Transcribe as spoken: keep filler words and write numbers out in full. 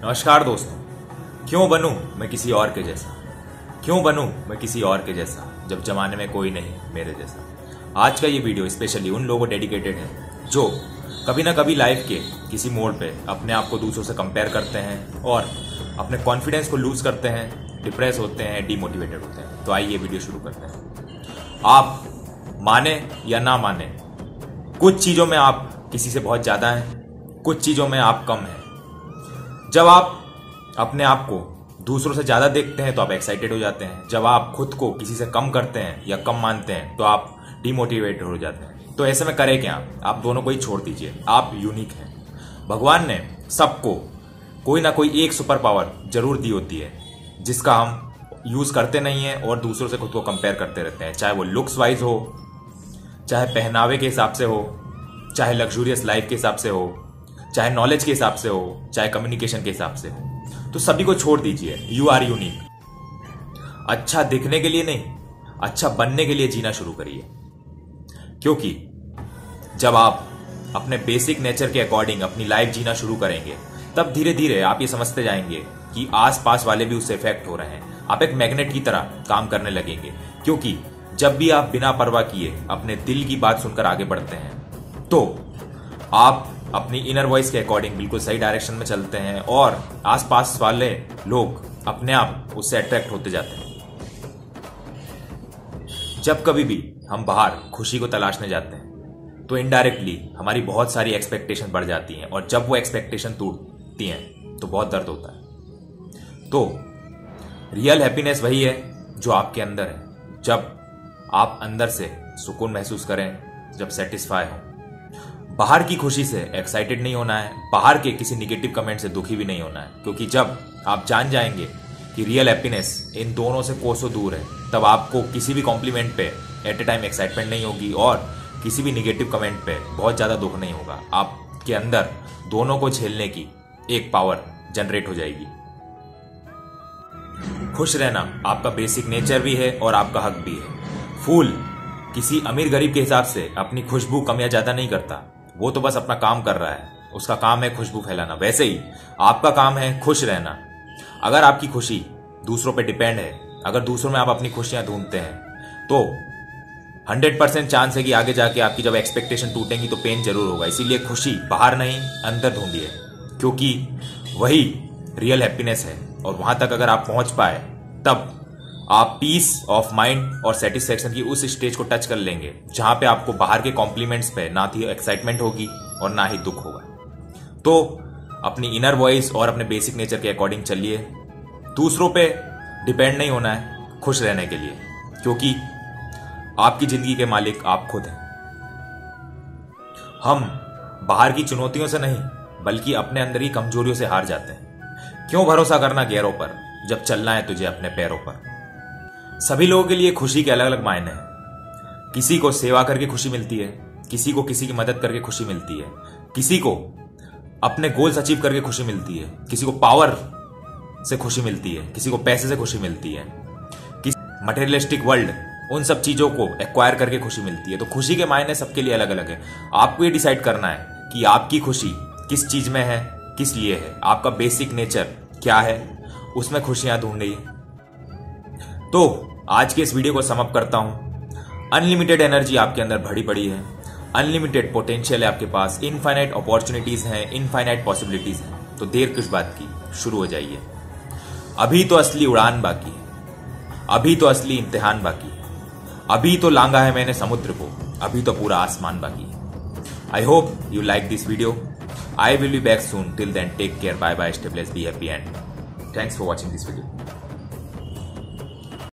नमस्कार दोस्तों। क्यों बनूं मैं किसी और के जैसा, क्यों बनूं मैं किसी और के जैसा जब जमाने में कोई नहीं मेरे जैसा। आज का ये वीडियो स्पेशली उन लोगों को डेडिकेटेड है जो कभी ना कभी लाइफ के किसी मोड़ पे अपने आप को दूसरों से कंपेयर करते हैं और अपने कॉन्फिडेंस को लूज करते हैं, डिप्रेस होते हैं, डीमोटिवेटेड होते हैं। तो आइए वीडियो शुरू करते हैं। आप माने या ना माने, कुछ चीजों में आप किसी से बहुत ज्यादा हैं, कुछ चीजों में आप कम हैं। जब आप अपने आप को दूसरों से ज्यादा देखते हैं तो आप एक्साइटेड हो जाते हैं। जब आप खुद को किसी से कम करते हैं या कम मानते हैं तो आप डिमोटिवेटेड हो जाते हैं। तो ऐसे में करें क्या? आप दोनों को ही छोड़ दीजिए। आप यूनिक हैं। भगवान ने सबको कोई ना कोई एक सुपर पावर जरूर दी होती है जिसका हम यूज करते नहीं है और दूसरों से खुद को कंपेयर करते रहते हैं। चाहे वो लुक्स वाइज हो, चाहे पहनावे के हिसाब से हो, चाहे लग्जूरियस लाइफ के हिसाब से हो, चाहे नॉलेज के हिसाब से हो, चाहे कम्युनिकेशन के हिसाब से हो। तो सभी को छोड़ दीजिए। You are unique. अच्छा दिखने के लिए नहीं, अच्छा बनने के लिए जीना शुरू करिए। क्योंकि जब आप अपने बेसिक नेचर के अकॉर्डिंग अपनी लाइफ जीना शुरू करेंगे तब धीरे धीरे आप ये समझते जाएंगे कि आसपास वाले भी उससे इफेक्ट हो रहे हैं। आप एक मैग्नेट की तरह काम करने लगेंगे। क्योंकि जब भी आप बिना परवाह किए अपने दिल की बात सुनकर आगे बढ़ते हैं तो आप अपनी इनर वॉइस के अकॉर्डिंग बिल्कुल सही डायरेक्शन में चलते हैं और आसपास वाले लोग अपने आप उससे अट्रैक्ट होते जाते हैं। जब कभी भी हम बाहर खुशी को तलाशने जाते हैं तो इनडायरेक्टली हमारी बहुत सारी एक्सपेक्टेशन बढ़ जाती हैं और जब वो एक्सपेक्टेशन टूटती हैं तो बहुत दर्द होता है। तो रियल हैप्पीनेस वही है जो आपके अंदर है। जब आप अंदर से सुकून महसूस करें, जब सेटिस्फाई हो। बाहर की खुशी से एक्साइटेड नहीं होना है, बाहर के किसी निगेटिव कमेंट से दुखी भी नहीं होना है। क्योंकि जब आप जान जाएंगे कि रियल हैप्पीनेस इन दोनों से कोसों दूर है तब आपको किसी भी कॉम्प्लीमेंट पे एट ए टाइम एक्साइटमेंट नहीं होगी और किसी भी निगेटिव कमेंट पे बहुत ज्यादा दुख नहीं होगा। आपके अंदर दोनों को झेलने की एक पावर जनरेट हो जाएगी। खुश रहना आपका बेसिक नेचर भी है और आपका हक भी है। फूल किसी अमीर गरीब के हिसाब से अपनी खुशबू कम या ज्यादा नहीं करता। वो तो बस अपना काम कर रहा है, उसका काम है खुशबू फैलाना। वैसे ही आपका काम है खुश रहना। अगर आपकी खुशी दूसरों पे डिपेंड है, अगर दूसरों में आप अपनी खुशियां ढूंढते हैं तो हंड्रेड परसेंट चांस है कि आगे जाके आपकी जब एक्सपेक्टेशन टूटेंगी तो पेन जरूर होगा। इसीलिए खुशी बाहर नहीं अंदर ढूंढिए, क्योंकि वही रियल हैप्पीनेस है। और वहां तक अगर आप पहुंच पाए तब आप पीस ऑफ माइंड और सेटिस्फेक्शन की उस स्टेज को टच कर लेंगे जहां पे आपको बाहर के कॉम्प्लीमेंट्स पे ना ही एक्साइटमेंट होगी और ना ही दुख होगा। तो अपनी इनर वॉइस और अपने बेसिक नेचर के अकॉर्डिंग चलिए। दूसरों पे डिपेंड नहीं होना है खुश रहने के लिए, क्योंकि आपकी जिंदगी के मालिक आप खुद हैं। हम बाहर की चुनौतियों से नहीं बल्कि अपने अंदर ही कमजोरियों से हार जाते हैं। क्यों भरोसा करना गैरों पर जब चलना है तुझे अपने पैरों पर। सभी लोगों के लिए खुशी के अलग अलग मायने हैं। किसी को सेवा करके खुशी मिलती है, किसी को किसी की मदद करके खुशी मिलती है, किसी को अपने गोल्स अचीव करके खुशी मिलती है, किसी को पावर से खुशी मिलती है, किसी को पैसे से खुशी मिलती है, किसी मटेरियलिस्टिक वर्ल्ड उन सब चीजों को एक्वायर करके खुशी मिलती है। तो खुशी के मायने सबके लिए अलग अलग है। आपको ये डिसाइड करना है कि आपकी खुशी किस चीज में है, किस लिए है, आपका बेसिक नेचर क्या है, उसमें खुशियां ढूंढिए। तो आज के इस वीडियो को समअप करता हूं। अनलिमिटेड एनर्जी आपके अंदर भरी पड़ी है, अनलिमिटेड पोटेंशियल है आपके पास, इनफाइनाइट अपॉर्चुनिटीज हैं, इनफाइनाइट पॉसिबिलिटीज हैं। तो देर किस बात की, शुरू हो जाइए। अभी तो असली उड़ान बाकी है, अभी तो असली इम्तिहान बाकी है, अभी तो लांगा है मैंने समुद्र को, अभी तो पूरा आसमान बाकी है। I hope you like this video. I will be back soon. Till then take care, bye bye, stay blessed, be happy and thanks for watching this video.